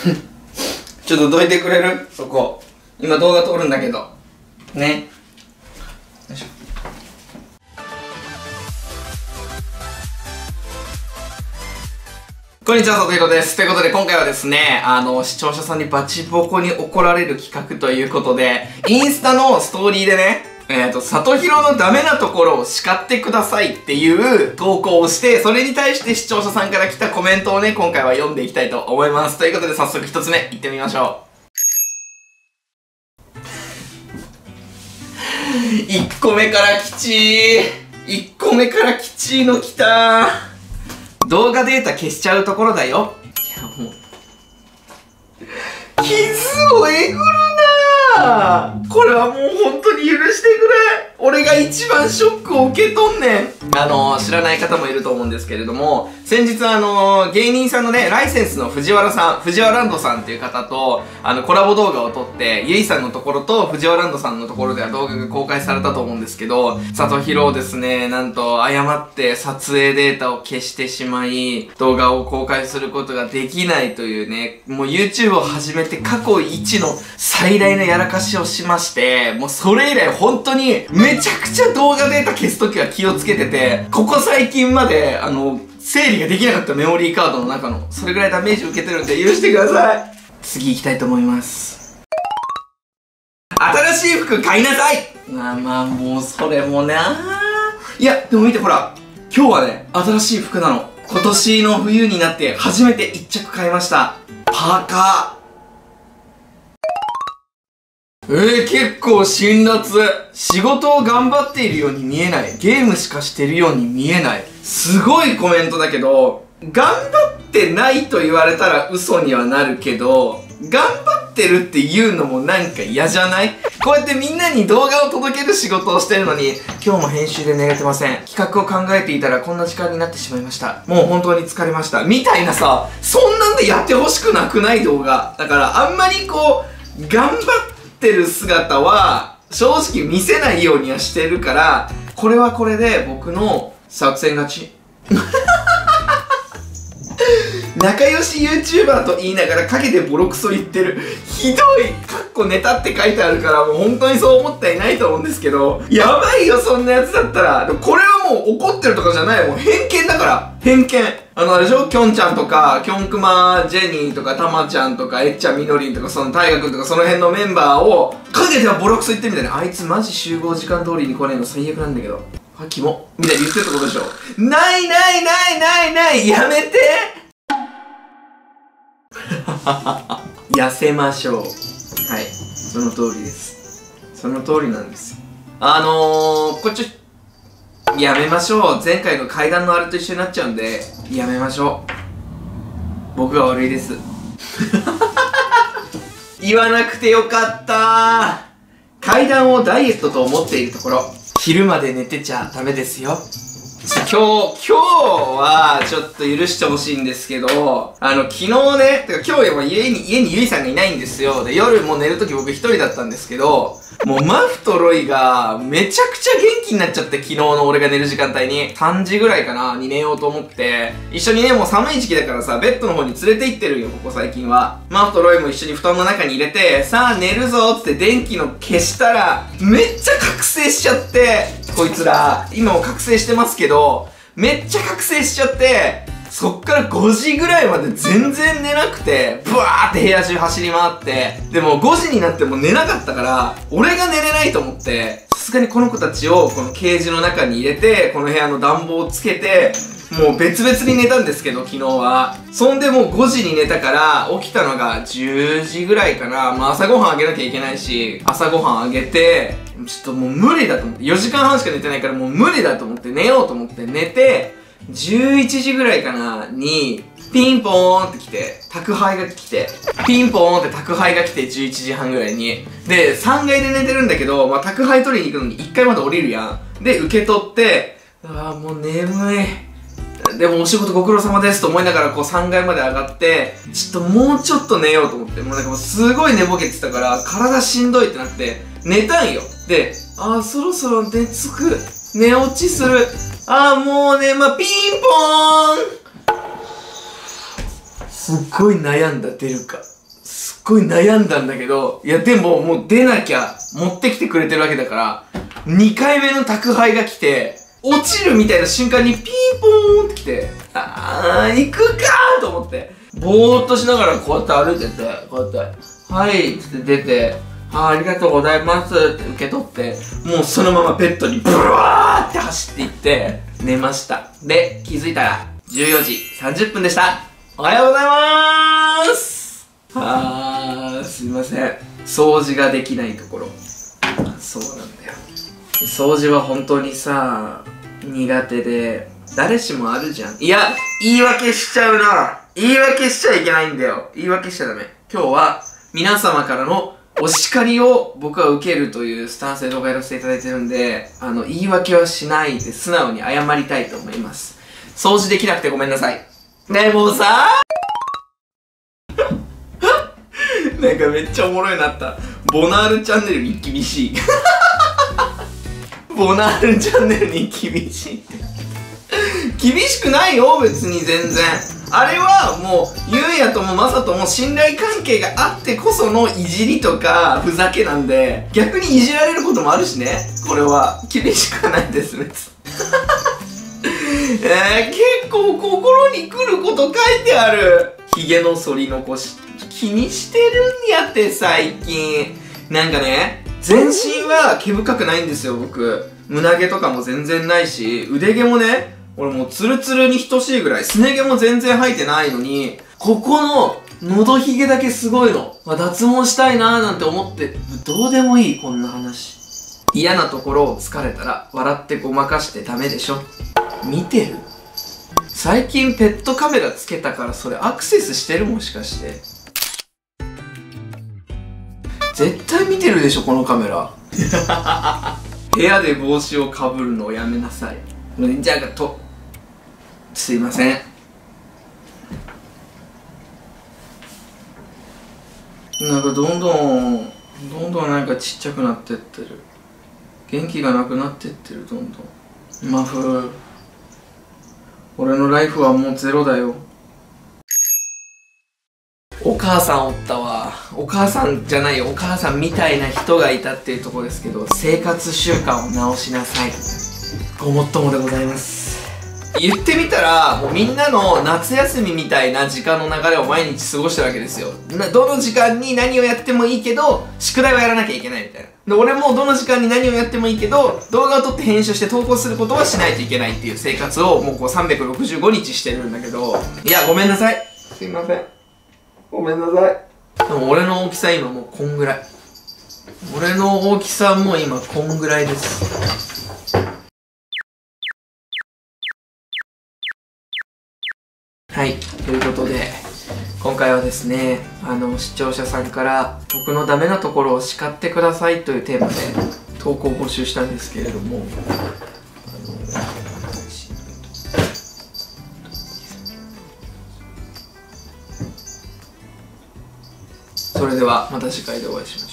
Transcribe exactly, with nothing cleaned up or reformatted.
ちょっとどいてくれる？そこ今動画撮るんだけどね。よいしょ。こんにちは、佐藤ひろです。ということで今回はですね、あの、視聴者さんにバチボコに怒られる企画ということで、インスタのストーリーでね、えっと、佐藤ひろのダメなところを叱ってくださいっていう投稿をして、それに対して視聴者さんから来たコメントをね、今回は読んでいきたいと思います。ということで早速一つ目、いってみましょう。いっこめからきちー。いっこめからきちーのきたー。動画データ消しちゃうところだよ。いやもう傷をえぐるなー。これはもう本当に許してくれ。俺が一番ショックを受け取んねん。あのー、知らない方もいると思うんですけれども、先日あのー、芸人さんのね、ライセンスの藤原さん、藤原ランドさんっていう方と、あの、コラボ動画を撮って、ゆいさんのところと藤原ランドさんのところでは動画が公開されたと思うんですけど、佐藤ひろをですね、なんと誤って撮影データを消してしまい、動画を公開することができないというね、もう YouTube を始めて過去一の最大のやらかしをしまして、もうそれ以来本当にめちゃくちゃ動画データ消すときは気をつけてて、ここ最近まで、あの、整理ができなかったメモリーカードの中の、それぐらいダメージを受けてるんで許してください。次行きたいと思います。新しい服買いなさい。まあまあもうそれもなー。いや、でも見てほら、今日はね、新しい服なの。今年の冬になって初めて一着買いました。パーカー。えー、結構辛辣。仕事を頑張っているように見えない。ゲームしかしてるように見えない。すごいコメントだけど、頑張ってないと言われたら嘘にはなるけど、頑張ってるって言うのもなんか嫌じゃない？こうやってみんなに動画を届ける仕事をしてるのに、今日も編集で寝れてません。企画を考えていたらこんな時間になってしまいました。もう本当に疲れました。みたいなさ、そんなんでやってほしくなくない動画。だからあんまりこう、頑張ってる姿は正直見せないようにはしてるから、これはこれで僕の作戦勝ち。仲良し YouTuber と言いながら陰でボロクソ言ってる。ひどい。かっこネタって書いてあるからもう本当にそう思ってはいないと思うんですけど、やばいよそんなやつだったら。でもこれはもう怒ってるとかじゃない。もう偏見だから。偏見。あのあれでしょ、きょんちゃんとか、きょんくまジェニーとか、たまちゃんとか、えっちゃんみのりんとか、その大河君とかその辺のメンバーを陰ではボロクソ言ってるみたいな。あいつマジ集合時間通りに来ねえの最悪なんだけど。あ、キモ。みたいに言ってるってことでしょ。ないないないないないやめて痩せましょう。はい、その通りです。その通りなんですよ。あのー、こっちやめましょう。前回の階段のあれと一緒になっちゃうんでやめましょう。僕が悪いです言わなくてよかったー。階段をダイエットと思っているところ、昼まで寝てちゃダメですよ。今日、今日はちょっと許してほしいんですけど、あの、昨日ね、てか今日は家に、家にゆいさんがいないんですよ。で、夜もう寝るとき僕一人だったんですけど、もうマフとロイがめちゃくちゃ元気になっちゃって、昨日の俺が寝る時間帯に。さんじぐらいかなに寝ようと思って、一緒にね、もう寒い時期だからさ、ベッドの方に連れて行ってるよ、ここ最近は。マフとロイも一緒に布団の中に入れて、さあ寝るぞっつって電気の消したら、めっちゃ覚醒しちゃって、こいつら、今も覚醒してますけど、めっちゃ覚醒しちゃって、そっからごじぐらいまで全然寝なくて、ブワーって部屋中走り回って、でもごじになっても寝なかったから、俺が寝れないと思って、さすがにこの子たちをこのケージの中に入れて、この部屋の暖房をつけて、もう別々に寝たんですけど、昨日は。そんでもうごじに寝たから、起きたのがじゅうじぐらいかな。まあ朝ごはんあげなきゃいけないし、朝ごはんあげて、ちょっともう無理だと思って、よじかんはんしか寝てないからもう無理だと思って寝ようと思って寝て、じゅういちじぐらいかなに、ピンポーンって来て、宅配が来て、ピンポーンって宅配が来てじゅういちじはんぐらいに。で、さんがいで寝てるんだけど、まあ宅配取りに行くのにいっかいまで降りるやん。で、受け取って、ああ、もう眠い。でもお仕事ご苦労様ですと思いながらこうさんがいまで上がって、ちょっともうちょっと寝ようと思って、もうなんかもうすごい寝ぼけてたから、体しんどいってなって、寝たんよ。で、ああ、そろそろ寝つく。寝落ちする。ああ、もうね、まあ、ピンポーンすっごい悩んだ、出るか。 ごい悩んだんだけど、いやでももう出なきゃ、持ってきてくれてるわけだから、にかいめの宅配が来て、落ちるみたいな瞬間にピンポーンって来て、あー、行くかーと思って、ぼーっとしながらこうやって歩いてて、こうやって、はいーって出て、あー、ありがとうございますって受け取って、もうそのままベッドにブワーって走っていって、寝ました。で、気づいたら、じゅうよじさんじゅっぷんでした。おはようございまーす。あー、すいません。掃除ができないところ。そうなんだよ。掃除は本当にさ、苦手で、誰しもあるじゃん。いや、言い訳しちゃうな。言い訳しちゃいけないんだよ。言い訳しちゃダメ。今日は皆様からのお叱りを僕は受けるというスタンスで動画やらせていただいてるんで、あの、言い訳はしないで素直に謝りたいと思います。掃除できなくてごめんなさい。でもさなんかめっちゃおもろいなった。ボナールチャンネルに厳しい。ボナールチャンネルに厳しいって。厳しくないよ、別に全然。あれはもう、ゆうやともまさとも信頼関係があってこそのいじりとかふざけなんで、逆にいじられることもあるしね。これは。厳しくはないです、別に。えー、結構心に来ること書いてある。ヒゲの剃り残し。気にしてるんやって、最近。なんかね、全身は毛深くないんですよ、僕。胸毛とかも全然ないし、腕毛もね、俺もうツルツルに等しいぐらい、すね毛も全然生えてないのに、ここの喉ひげだけすごいの。まあ、脱毛したいなーなんて思って、どうでもいい、こんな話。嫌なところを疲れたら、笑ってごまかしてダメでしょ。見てる？最近ペットカメラつけたからそれアクセスしてる？もしかして。絶対見てるでしょ、このカメラ。部屋で帽子をかぶるのをやめなさい。じゃあ、と、すいません。なんかどんどん、どんどんなんかちっちゃくなってってる。元気がなくなってってる、どんどん。マフ、俺のライフはもうゼロだよ。お母さんおったわ。お母さんじゃないよ、お母さんみたいな人がいたっていうところですけど、生活習慣を直しなさい。ごもっともでございます。言ってみたら、もうみんなの夏休みみたいな時間の流れを毎日過ごしてるわけですよ。などの時間に何をやってもいいけど、宿題はやらなきゃいけないみたいな。で、俺もどの時間に何をやってもいいけど、動画を撮って編集して投稿することはしないといけないっていう生活をもうこうさんびゃくろくじゅうごにちしてるんだけど、いや、ごめんなさい。すいません。ごめんなさい。でも俺の大きさ今もうこんぐらい。俺の大きさも今こんぐらいです。はい、ということで、今回はですね、あの、視聴者さんから僕のダメなところを叱ってくださいというテーマで投稿を募集したんですけれども、あの、それではまた次回でお会いしましょう。